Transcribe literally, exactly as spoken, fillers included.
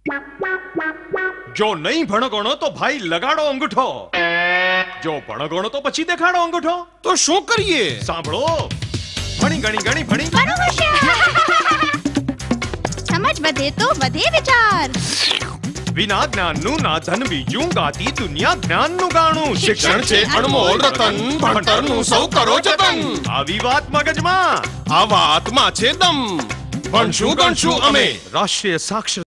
જો નહીં ભણો ગણો તો ભાઈ લગાડો અંગૂઠો, જો ભણો ગણો તો પછી દેખાડો અંગૂઠો. તો શું કરીએ? સાંભળો, ભણી ગણી ગણી ભણી બનો હોશિયાર. સમજ વધે તો વધે વિચાર. વિના જ્ઞાનનું ના ધન બીજું, ગાતી દુનિયા જ્ઞાનનું ગાણું. શિક્ષણ છે અણમોલ રતન, ભણતરનું સૌ કરો જતન. આવી વાત મગજમાં, આ વાતમાં છે દમ. ભણશું ગણશું અમે. રાષ્ટ્રીય સાક્ષર